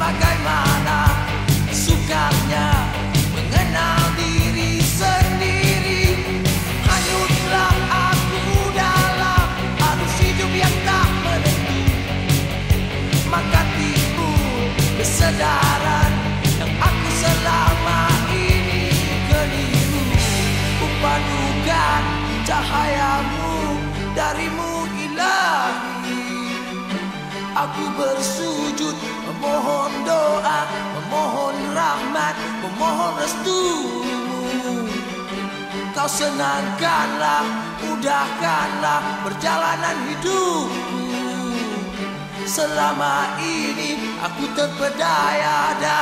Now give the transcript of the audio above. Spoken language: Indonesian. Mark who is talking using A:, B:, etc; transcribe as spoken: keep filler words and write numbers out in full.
A: bagaimana sukarnya mengenal diri sendiri. Hanyutlah aku dalam arus hidup yang tak menentu, maka timbul kesadaran yang aku selama ini keliru. Kupadukan cahayamu darimu ilahi, aku bersujud memohon doa, memohon rahmat, memohon restumu. Kau senangkanlah, mudahkanlah perjalanan hidupku. Selama ini aku terpedaya dan